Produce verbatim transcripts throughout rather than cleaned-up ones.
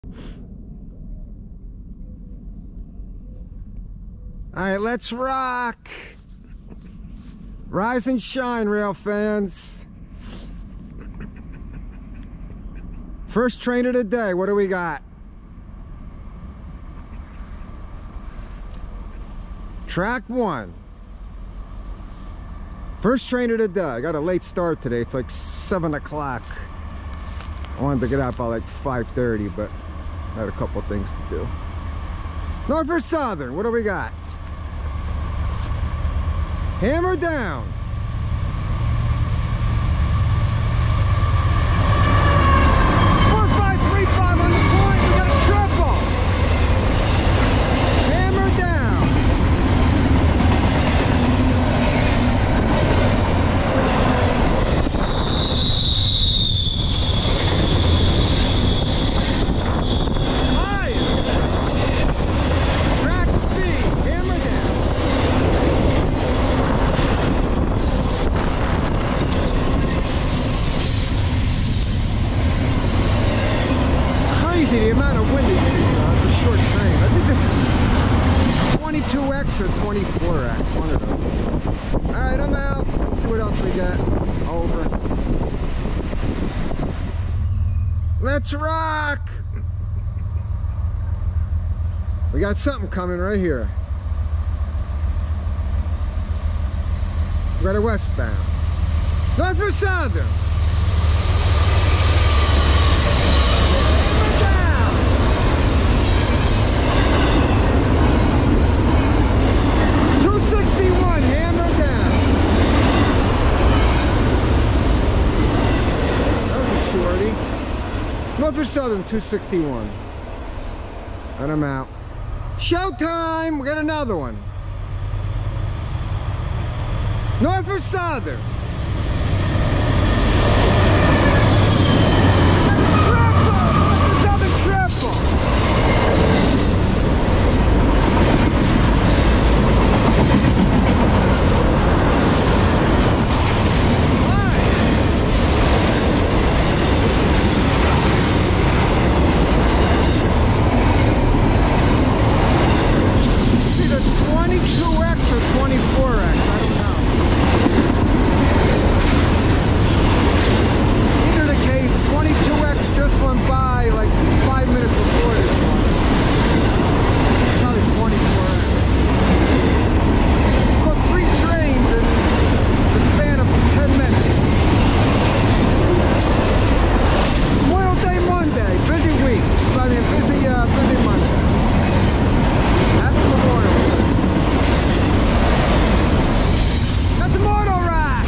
All right, let's rock. Rise and shine, rail fans. First train of the day, what do we got? Track one. First train of the day. I got a late start today. It's like seven o'clock. I wanted to get out by like five thirty, but I had a couple things to do. Norfolk Southern, what do we got? Hammer down. four five three five on the point. We got a triple. Hammer down. Higher. Track speed. Hammer down. The amount of wind it's on a short train. I think this is twenty-two X or twenty-four X, one of those. Alright, I'm out. See what else we got. Over. Let's rock! We got something coming right here. We got a westbound. Norfolk Southern! Norfolk Southern two sixty-one. And I'm out. Showtime! We got another one. Norfolk Southern. Triple! Norfolk Southern triple! twenty-two X or twenty-four X, I don't know. Either the case, twenty-two X just went by like five minutes before this one. Probably twenty-four X. So three trains in the span of ten minutes. Memorial Day Monday, busy week. I mean, busy, uh, busy Monday. Happy Memorial Day. That's an auto rack.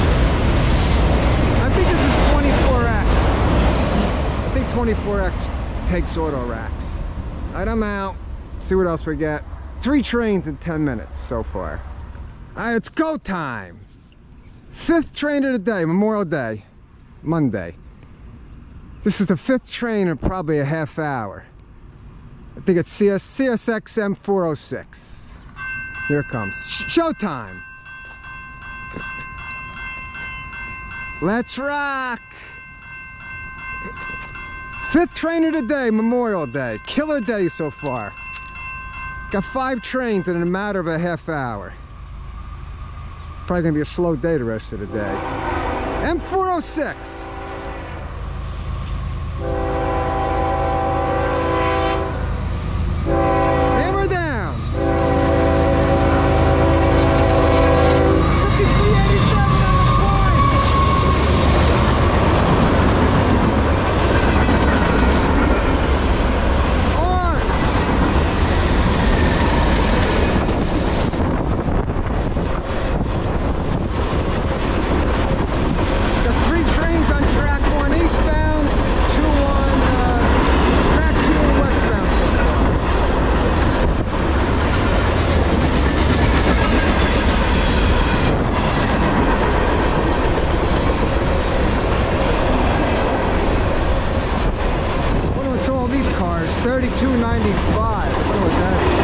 I think this is twenty-four X. I think twenty-four X takes auto racks. Alright, I'm out. See what else we get. Three trains in ten minutes so far. Alright, it's go time. Fifth train of the day, Memorial Day, Monday. This is the fifth train in probably a half hour. I think it's C S X M four oh six. Here it comes. Sh showtime. Let's rock. Fifth train of the day, Memorial Day. Killer day so far. Got five trains in a matter of a half hour. Probably gonna be a slow day the rest of the day. M four oh six. Hammer down. fifty-three eighty-seven on the point. On. Got three trains on track one eastbound, two on uh, track two westbound so far. What what's all these cars? thirty-two ninety-five. What was that?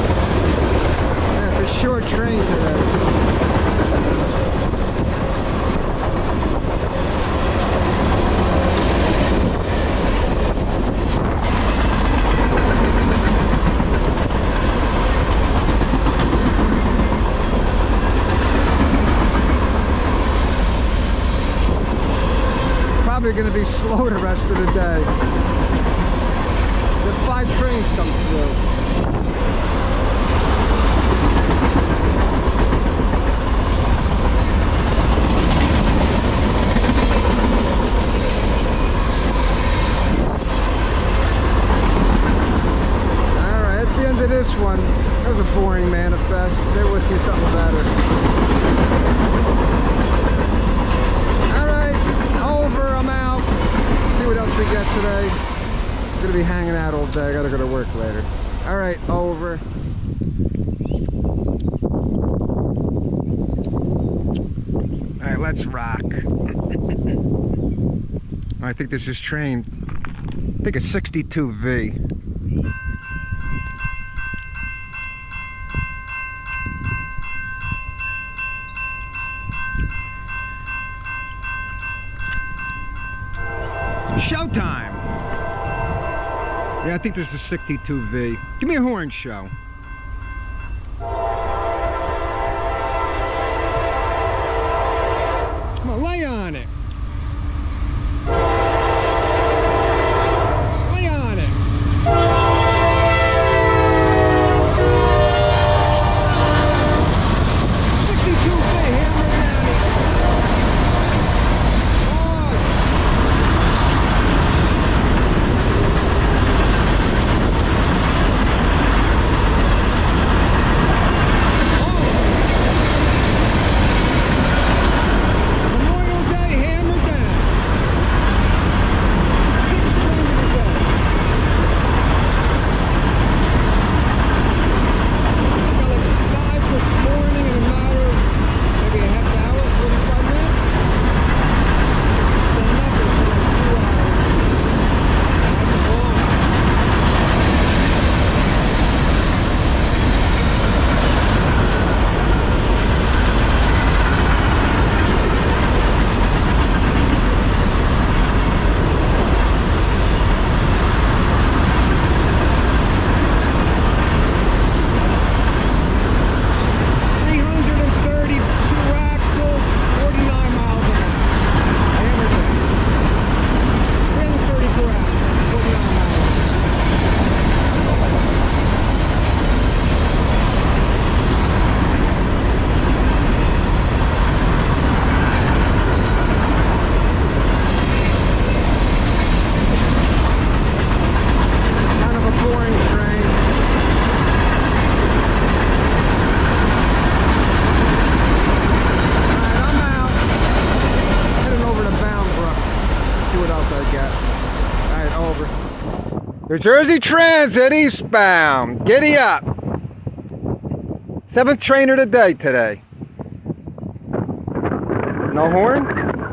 Yeah, it's a short train today. probably going to be slow the rest of the day. The five trains come through. This one, that was a boring manifest. Maybe we'll see something better. Alright, over, I'm out. Let's see what else we get today. I'm gonna be hanging out all day. I gotta go to work later. Alright, over. Alright, let's rock. I think this is train, I think it's sixty-two V. Showtime! Yeah, I think this is sixty-two V. Give me a horn show. Come on, lay on it. Lay on it. sixty-two V, hammer down it. New Jersey Transit eastbound. Giddy up. Seventh train of the day today. No horn?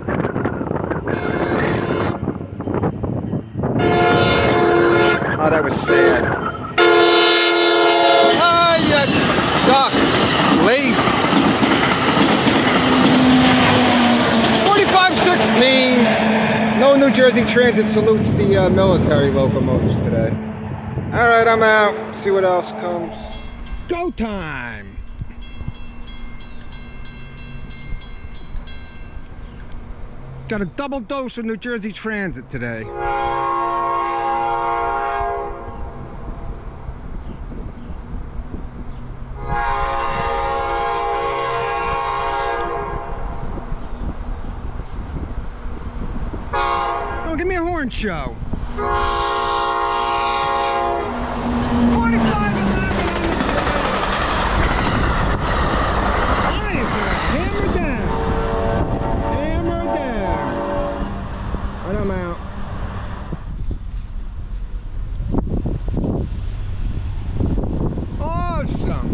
Oh, that was sad. Ah, you suck. Lazy. forty-five sixteen. No New Jersey Transit salutes the uh, military locomotives today. Alright, I'm out. See what else comes. Go time! Got a double dose of New Jersey Transit today. Oh, give me a horn show. forty-five eleven. I am gonna hammer down. Hammer down. Right, I'm out. Awesome.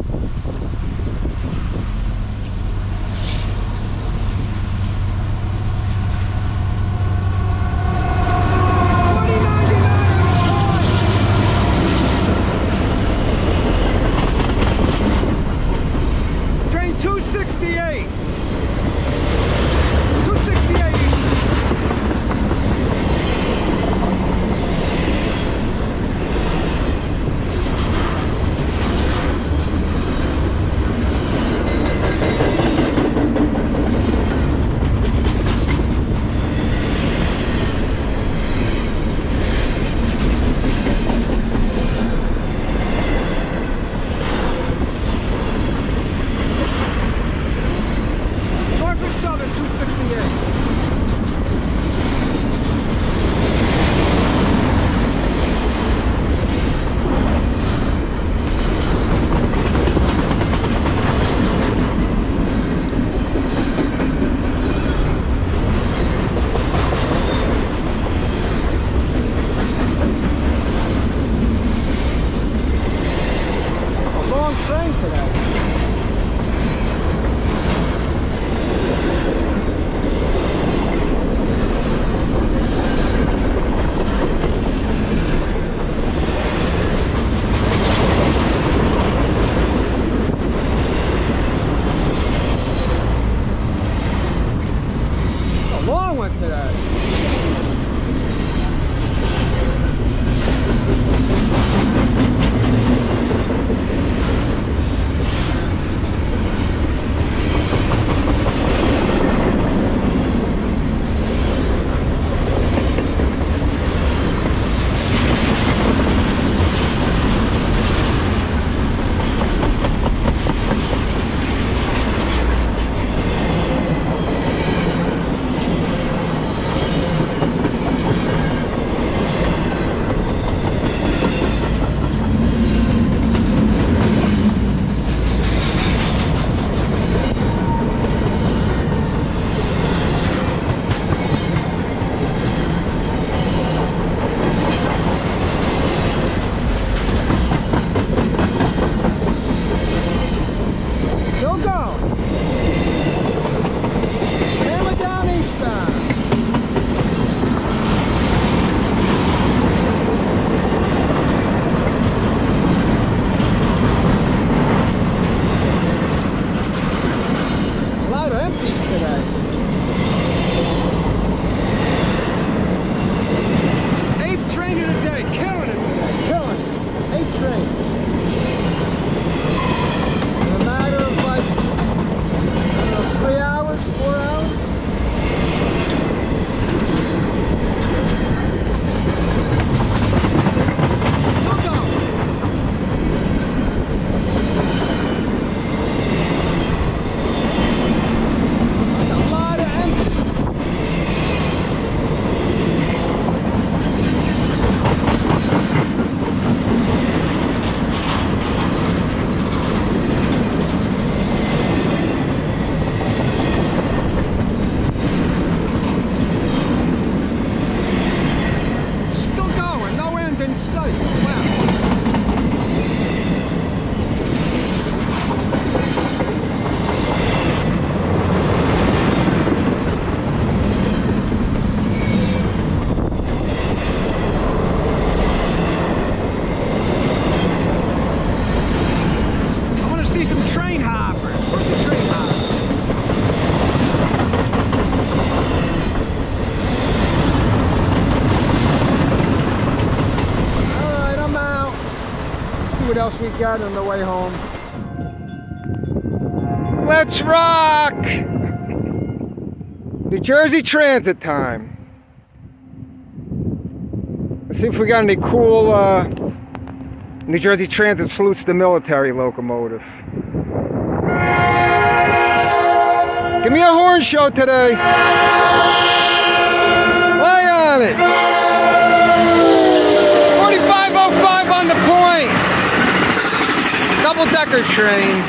forty ninety-nine. long one today. What else we got on the way home? Let's rock! New Jersey Transit time. Let's see if we got any cool uh, New Jersey Transit salutes the military locomotive. Give me a horn show today. Lay on it. forty-five oh five on the point. Double-decker train.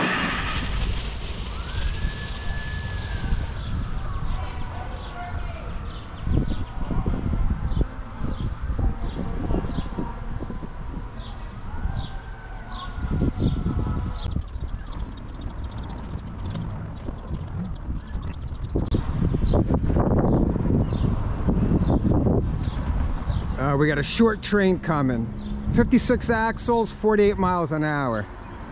Uh, we got a short train coming. fifty-six axles, forty-eight miles an hour.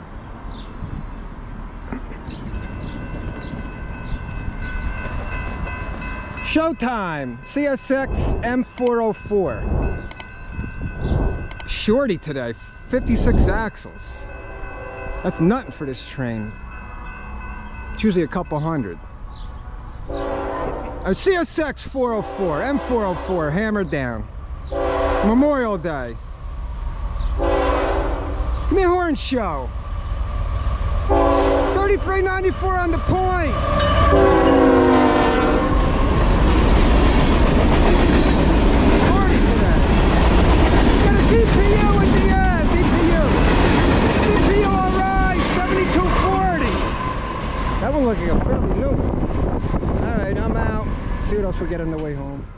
Showtime! C S X M four oh four. Shorty today, fifty-six axles. That's nothing for this train. It's usually a couple hundred. A C S X four oh four, M four oh four, hammered down. Memorial Day. Give me a horn show. thirty-three ninety-four on the point. forty today. Got a D P U at the end. D P U. D P U all right. seventy-two forty. That one looking a fairly new one. All right, I'm out. See what else we get on the way home.